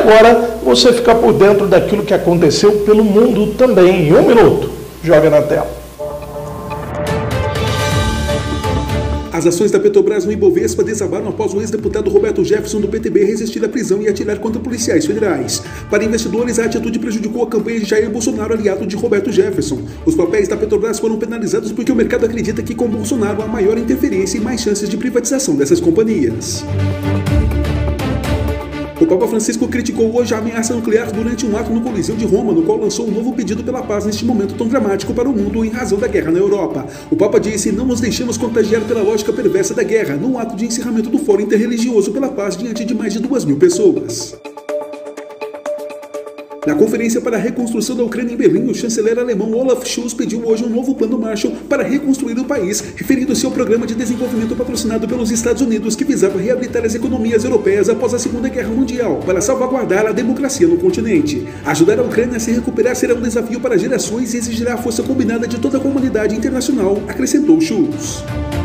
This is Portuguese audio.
agora você fica por dentro daquilo que aconteceu pelo mundo também. Em 1 minuto, joga na tela. As ações da Petrobras no Ibovespa desabaram após o ex-deputado Roberto Jefferson do PTB resistir à prisão e atirar contra policiais federais. Para investidores, a atitude prejudicou a campanha de Jair Bolsonaro, aliado de Roberto Jefferson. Os papéis da Petrobras foram penalizados porque o mercado acredita que com Bolsonaro há maior interferência e mais chances de privatização dessas companhias. O Papa Francisco criticou hoje a ameaça nuclear durante um ato no Coliseu de Roma, no qual lançou um novo pedido pela paz neste momento tão dramático para o mundo em razão da guerra na Europa. O Papa disse: não nos deixemos contagiar pela lógica perversa da guerra, num ato de encerramento do Fórum Interreligioso pela Paz diante de mais de 2.000 pessoas. Na Conferência para a Reconstrução da Ucrânia em Berlim, o chanceler alemão Olaf Scholz pediu hoje um novo plano Marshall para reconstruir o país, referindo-se ao programa de desenvolvimento patrocinado pelos Estados Unidos que visava reabilitar as economias europeias após a Segunda Guerra Mundial, para salvaguardar a democracia no continente. Ajudar a Ucrânia a se recuperar será um desafio para gerações e exigirá a força combinada de toda a comunidade internacional, acrescentou Scholz.